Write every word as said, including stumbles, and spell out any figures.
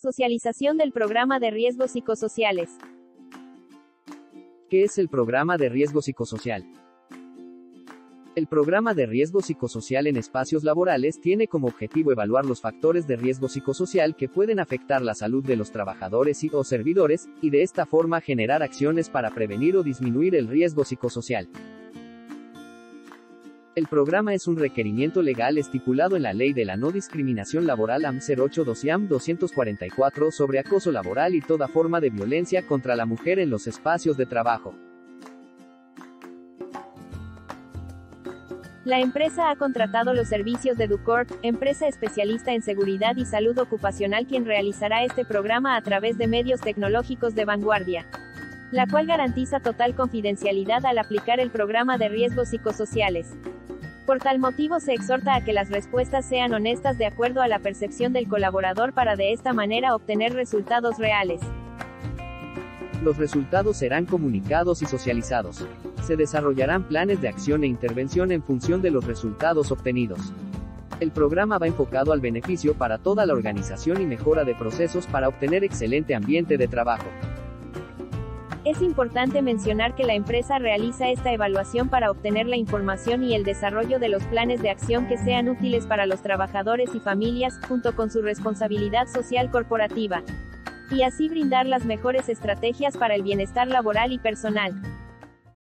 Socialización del programa de riesgos psicosociales. ¿Qué es el programa de riesgo psicosocial? El programa de riesgo psicosocial en espacios laborales tiene como objetivo evaluar los factores de riesgo psicosocial que pueden afectar la salud de los trabajadores y o servidores, y de esta forma generar acciones para prevenir o disminuir el riesgo psicosocial. El programa es un requerimiento legal estipulado en la Ley de la No Discriminación Laboral A M cero ochenta y dos I A M doscientos cuarenta y cuatro sobre acoso laboral y toda forma de violencia contra la mujer en los espacios de trabajo. La empresa ha contratado los servicios de DuCorp, empresa especialista en seguridad y salud ocupacional, quien realizará este programa a través de medios tecnológicos de vanguardia, la cual garantiza total confidencialidad al aplicar el programa de riesgos psicosociales. Por tal motivo se exhorta a que las respuestas sean honestas de acuerdo a la percepción del colaborador para de esta manera obtener resultados reales. Los resultados serán comunicados y socializados. Se desarrollarán planes de acción e intervención en función de los resultados obtenidos. El programa va enfocado al beneficio para toda la organización y mejora de procesos para obtener excelente ambiente de trabajo. Es importante mencionar que la empresa realiza esta evaluación para obtener la información y el desarrollo de los planes de acción que sean útiles para los trabajadores y familias, junto con su responsabilidad social corporativa, y así brindar las mejores estrategias para el bienestar laboral y personal.